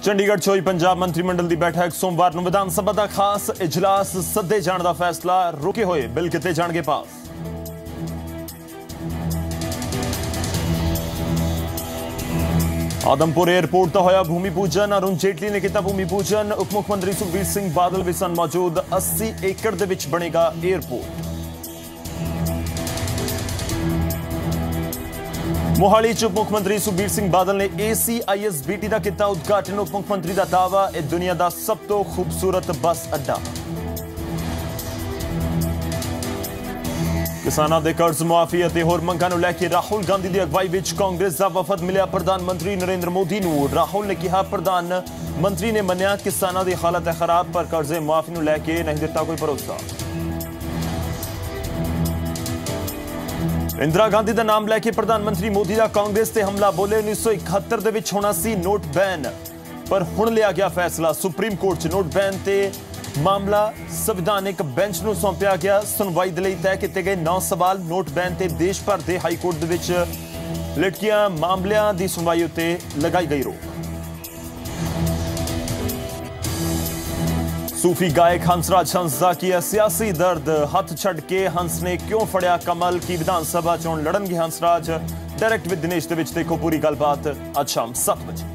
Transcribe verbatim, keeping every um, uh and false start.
चंडीगढ़ च होई पंजाब मंत्रिमंडल की बैठक। सोमवार नूं विधान सभा का खास इजलास सदे जाने का फैसला। रुके हुए बिल किते जाणगे पास। आदमपुर एयरपोर्ट का होया भूमि पूजन। अरुण जेटली ने किया भूमि पूजन। उप मुख्यमंत्री सुखबीर सिंह बादल भी सन मौजूद। अस्सी एकड़ दे विच बनेगा एयरपोर्ट। मोहाली च उप मुख्यमंत्री सुखबीर सिंह बादल ने A C I S B T का किया उद्घाटन। उप मुख्यमंत्री का दावा, यह दुनिया का सब तो खूबसूरत बस अड्डा। किसानों के कर्ज मुआफी और होर मंगां नूं लैके राहुल गांधी की अगवाई विच कांग्रेस का वफद मिलिया प्रधानमंत्री नरेंद्र मोदी नूं। राहुल ने कहा, प्रधानमंत्री ने मन्निया किसानों की हालत है खराब, पर कर्जे मुआफी नूं लैके नहीं दिता कोई भरोसा। इंदिरा गांधी का नाम लैके प्रधानमंत्री मोदी का कांग्रेस से हमला। बोले उन्नीस सौ इकहत्तर दे विच होना सी नोट बैन, पर हुण लिया गया फैसला। सुप्रीम कोर्ट च नोट बैन ते मामला संविधानिक बेंच नूं सौंपिया गया। सुनवाई दे लई तय किए गए नौ सवाल। नोट बैन ते देश भर के हाई कोर्ट दे विच लटकियां मामलियां की सुनवाई उत्ते लगाई गई रोक। सूफी गायक हंसराज हंस की है सियासी दर्द। हथ छड़ के हंस ने क्यों फड़िया कमल की विधानसभा चोण लड़नगे हंसराज। डायरेक्ट विद दिनेश दे विच देखो पूरी गलबात आज शाम सात बजे।